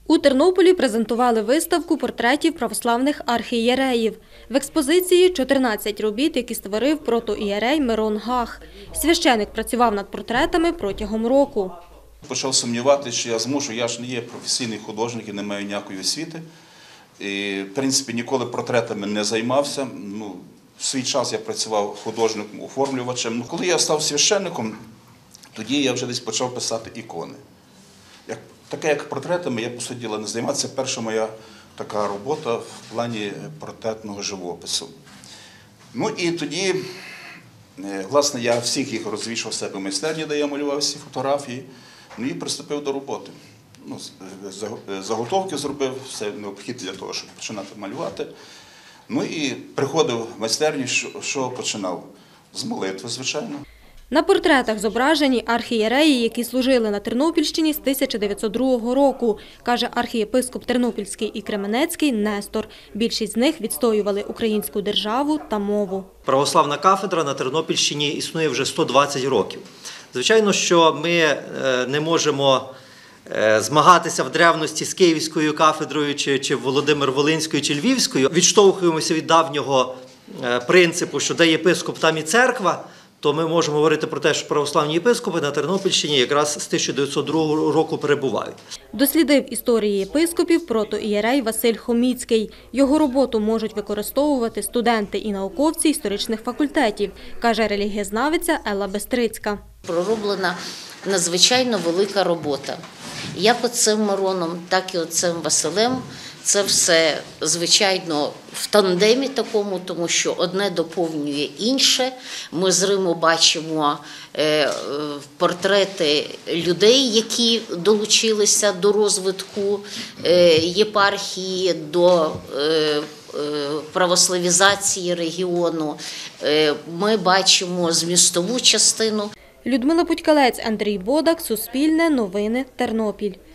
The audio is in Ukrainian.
У Тернополі презентували виставку портретів православних архієреїв. В експозиції 14 робіт, які створив протоієрей Мирон Гах. Священик працював над портретами протягом року. Почав сумніватися, що я зможу, я ж не є професійний художник і не маю ніякої освіти. І, в принципі, ніколи портретами не займався. В свій час я працював художником-оформлювачем. Коли я став священником, тоді я вже десь почав писати ікони. Таке, як портретами, я, по суті діла, не займався. Це перша моя така робота в плані портретного живопису. І тоді, власне, я всіх їх розвішав в себе в майстерні, де я малював всі фотографії, і приступив до роботи. Заготовки зробив, все необхідне для того, щоб починати малювати. І приходив в майстерню, що починав? З молитви, звичайно. На портретах зображені архієреї, які служили на Тернопільщині з 1902 року, каже архієпископ Тернопільський і Кременецький Нестор. Більшість з них відстоювали українську державу та мову. Православна кафедра на Тернопільщині існує вже 120 років. Звичайно, що ми не можемо змагатися в древності з Київською кафедрою, чи Володимир-Волинською, чи Львівською. Відштовхуємося від давнього принципу, що де єпископ, там і церква, то ми можемо говорити про те, що православні єпископи на Тернопільщині якраз з 1902 року перебувають. Дослідив історії єпископів протоієрей Василь Хоміцький. Його роботу можуть використовувати студенти і науковці історичних факультетів, каже релігієзнавиця Елла Бестрицька. Пророблена надзвичайно велика робота. Як оцим Мироном, так і оцим Василем. Це все, звичайно, в тандемі такому, тому що одне доповнює інше. Ми з Риму бачимо портрети людей, які долучилися до розвитку єпархії, до православізації регіону. Ми бачимо змістову частину. Людмила Путькалець, Андрій Бодак, Суспільне, Новини, Тернопіль.